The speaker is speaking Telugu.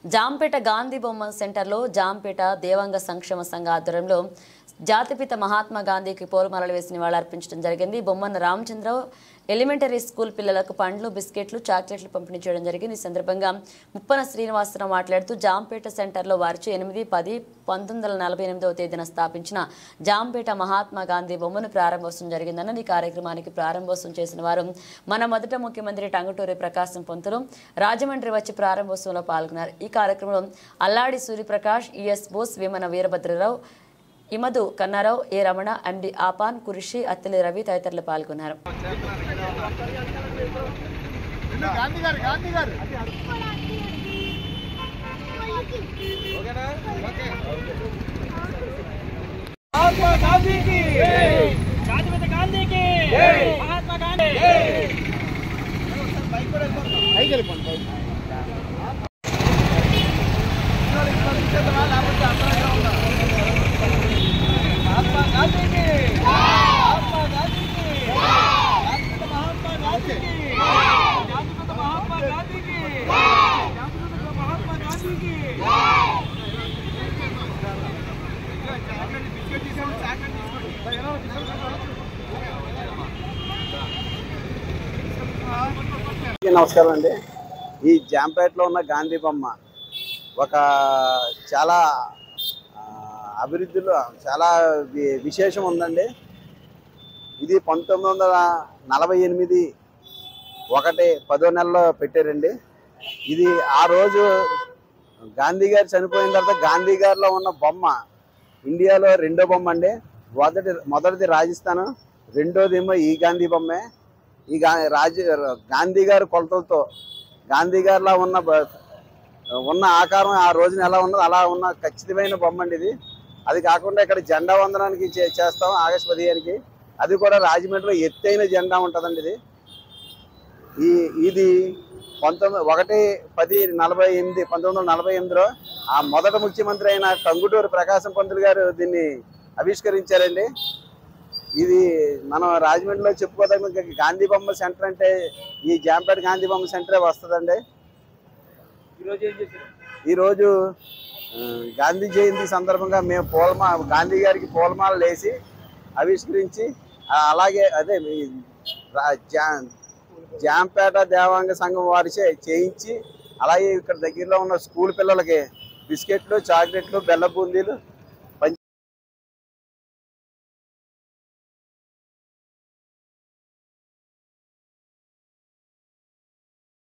జాంపేట గాంధీ బొమ్మ సెంటర్లో జాంపేట దేవాంగ సంక్షేమ సంఘ ఆధ్వర్యంలో జాతిపిత మహాత్మా గాంధీకి పూలమాలలు వేసి నివాళులర్పించడం జరిగింది. బొమ్మన రామచంద్రరావు ఎలిమెంటరీ స్కూల్ పిల్లలకు పండ్లు, బిస్కెట్లు, చాక్లెట్లు పంపిణీ చేయడం జరిగింది. ఈ సందర్భంగా ముప్పన శ్రీనివాసరావు మాట్లాడుతూ జాంపేట సెంటర్లో వారిచే 8-10-1948వ తేదీన స్థాపించిన జాంపేట మహాత్మా గాంధీ బొమ్మను ప్రారంభోత్సవం జరిగిందన్న ఈ కార్యక్రమానికి ప్రారంభోత్సవం చేసిన వారు మన మొదట ముఖ్యమంత్రి టంగుటూరి ప్రకాశం పంతులు రాజమండ్రి వచ్చి ప్రారంభోత్సవంలో పాల్గొన్నారు. ఈ కార్యక్రమంలో Alladi Suryaprakash, ES Bose, Vemana Veerabhadrarao, Imadu Kannarao, A Ramana, MD Apan, Qureshi, Attali Ravi తదితరులు పాల్గొన్నారు. నమస్కారం అండి. ఈ జాంపేటలో ఉన్న గాంధీ బొమ్మ ఒక చాలా అభివృద్ధిలో చాలా విశేషం ఉందండి. ఇది 1948 10వ నెలలో పెట్టారండి. ఇది ఆ రోజు గాంధీ గారు చనిపోయిన తర్వాత గాంధీ గారిలో ఉన్న బొమ్మ ఇండియాలో రెండో బొమ్మ అండి. మొదటిది రాజస్థాన్, రెండోది ఏమో ఈ గాంధీ బొమ్మే. ఈ గాంధీ గారి కొలతలతో గాంధీ గారిలా ఉన్న ఆకారం ఆ రోజున ఎలా ఉన్నదో అలా ఉన్న ఖచ్చితమైన బొమ్మ అండి ఇది. అది కాకుండా ఇక్కడ జెండా వందనానికి చేస్తాం ఆగస్టు 15కి. అది కూడా రాజమండ్రిలో ఎత్తైన జెండా ఉంటుందండి. ఇది 1948లో ఆ మొదటి ముఖ్యమంత్రి అయిన టంగుటూరి ప్రకాశం పంతులు గారు దీన్ని ఆవిష్కరించారండి. ఇది మనం రాజమండ్రిలో చెప్పుకోదగ్గ గాంధీ బొమ్మ సెంటర్ అంటే ఈ జాంపేట గాంధీ బొమ్మ సెంటరే వస్తుందండి. ఈరోజు గాంధీ జయంతి సందర్భంగా మేము గాంధీ గారికి పూలమాలలు వేసి ఆవిష్కరించి అలాగే అదే జాంపేట దేవాంగ సంఘం వారి చేయించి అలాగే ఇక్కడ దగ్గరలో ఉన్న స్కూల్ పిల్లలకి బిస్కెట్లు, చాక్లెట్లు, బెల్ల బూందీలు